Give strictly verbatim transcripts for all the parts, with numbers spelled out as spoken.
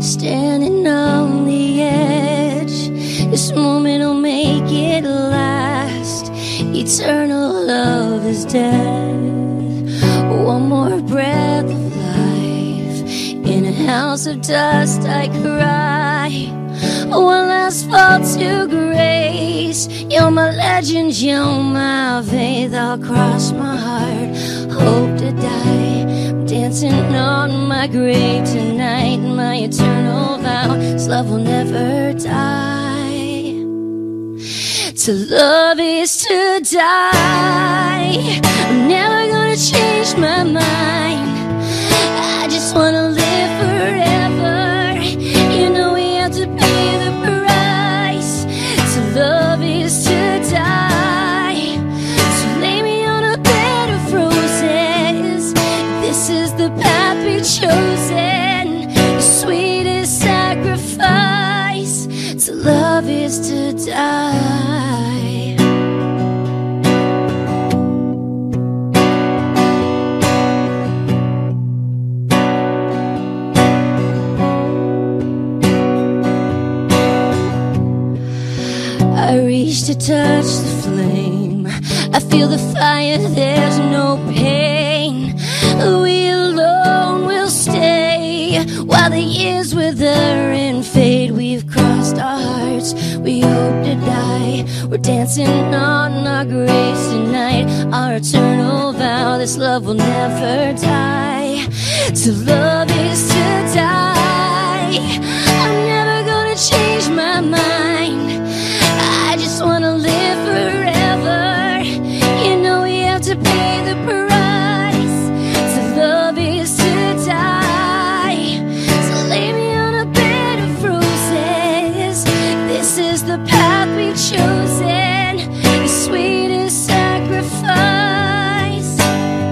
standing on the edge. This moment will make it last. Eternal love is death. One more breath of life. In a house of dust I cry. One last fall to grace. You're my legend, you're my faith. I'll cross my heart, hope to die. I'm dancing on my grave tonight. My eternal vow, this love will never die. To love is to die. I'm never gonna change my mind. I just wanna live forever. You know we have to pay the price. To love is to die. So lay me on a bed of roses. This is the path we've chosen. The sweetest sacrifice. To love is to die. I reach to touch the flame. I feel the fire, there's no pain. We alone will stay while the years wither and fade. We've crossed our hearts, we hope to die. We're dancing on our graves tonight. Our eternal vow, this love will never die. To love is to die. I'm never gonna change my mind. I just wanna live forever. You know we have to pay the price. To love is to die. So lay me on a bed of roses. This is the path we've chosen. The sweetest sacrifice.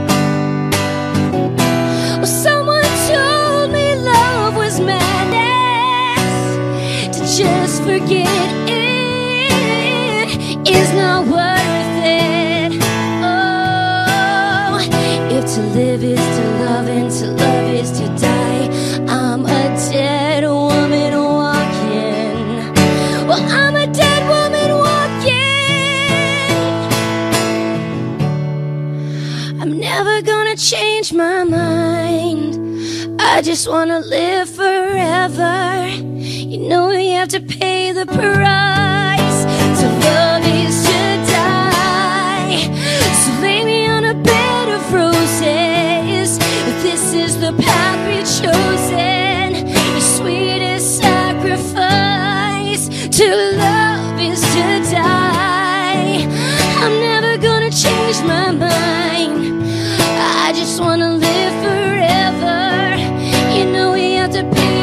Well, someone told me love was madness. To just forget it is not worth it. Oh, if to live is to love and to love is to die, I'm a dead woman walking. Well, I'm a dead woman walking. I'm never gonna change my mind. I just wanna live forever. You know we have to pay the price. To love is to die. So lay me on a bed of roses. This is the path we've chosen. The sweetest sacrifice. To love is to die. I'm never gonna change my mind. I just wanna live forever. You know we have to pay